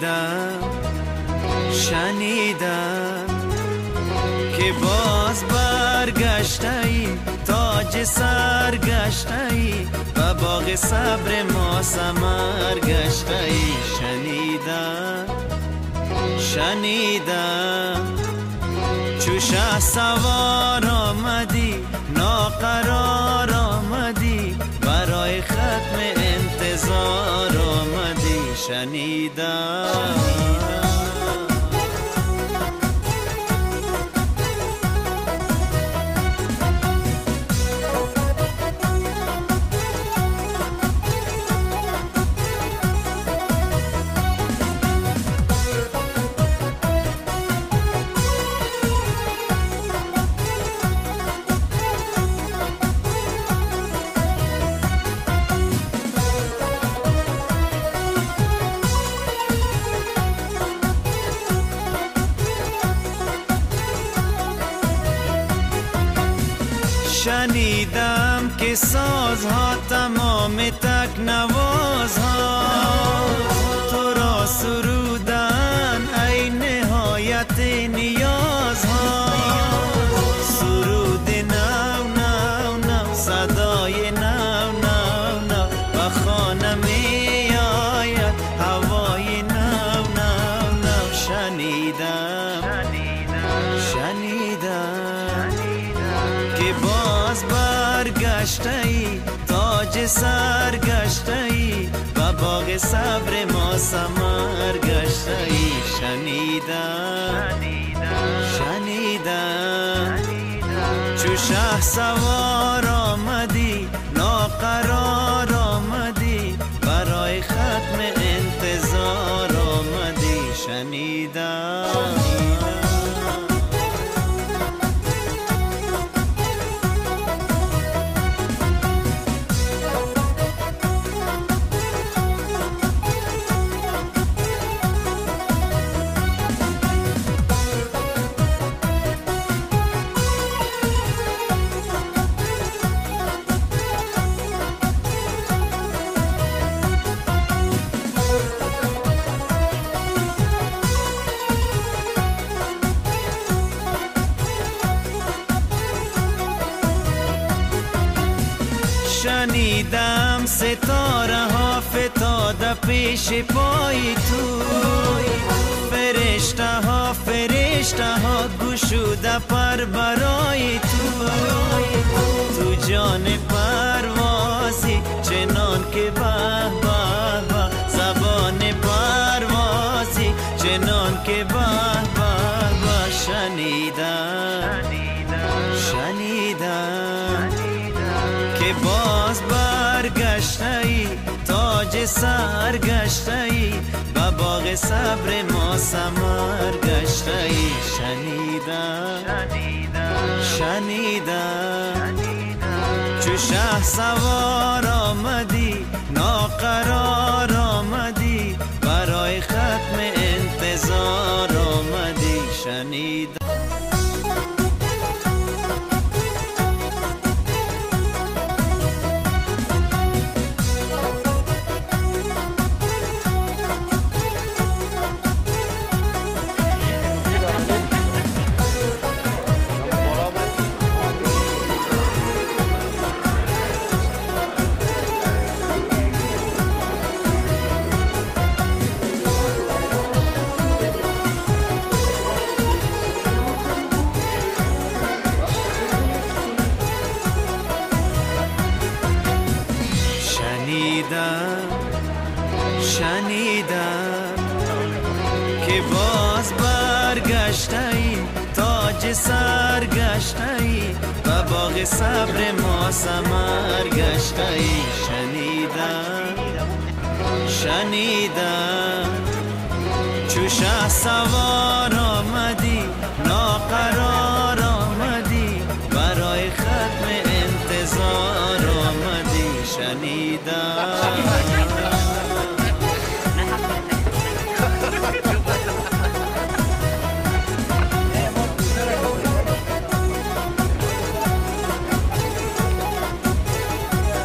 شنیدم که باز برگشته‌ای، تاج سرگشته‌ای و باغ صبر ما ثمر گشته‌ای. شنیدم چو شه سوار آمدی، ناقرار آمدی، برای ختم انتظار آمدی. شنیدم شنیدم که سازها تمام تکنوازها تو را سرودن ای نهایت نیازها. سرود نو نو نو، صدای نو نو نو، و خانه می آید هوای نو نو نو. شنیدم که باز برگشته‌ای، تاج سرگشته‌ای و باغ صبر ما ثمر گشته‌ای. شنیدم چو شه سوار آمدی، ناقرار آمدی، برای ختم انتظار آمدی. شنیدم شنیدم ستاره ها فتاده پیش پای تو، فرشته ها گشوده پر برای تو. تو جان پروازی چنان که به به به، زبان پروازی چنان که به به به. شنیدم که باز برگشته‌ای، تاج سرگشته‌ای و باغ صبر ما ثمر گشته‌ای. شنیدم چو شه سوار آمدی، ناقرار آمدی، برای ختم انتظار آمدی. شنیدم که باز برگشته‌ای، تاج سرگشته‌ای و باغ صبر ما ثمر گشته‌ای. شنیدم چو شه سوار آمدی، ناقرار آمدی، برای ختم انتظار آمدی. شنیدم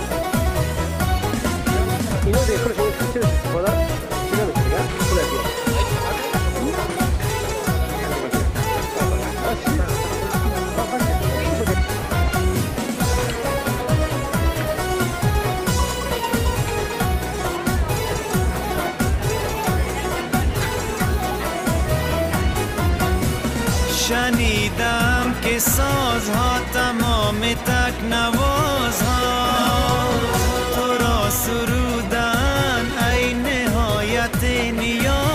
이노래 그렇게 같이 보다 지나면 제가 그래요. سازها تمام تکنوازها تو را سرودن ای نهایت نیاز